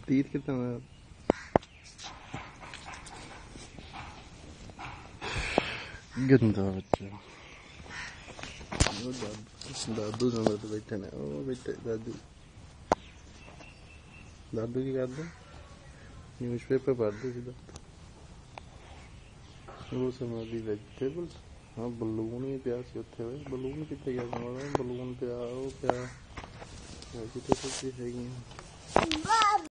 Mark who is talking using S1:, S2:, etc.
S1: तीर कितना गंदा बच्चा। दादू नंबर तो बैठे ने, ओ बैठे दादू। दादू की कर दो, न्यूज़पेपर पढ़ दो सीधा। वो समाधि वेजिटेबल, हाँ बलून ही पिया सी उत्थे, बलून कितने गया समाधि, बलून पिया, वो पिया वेजिटेबल भी हैगी।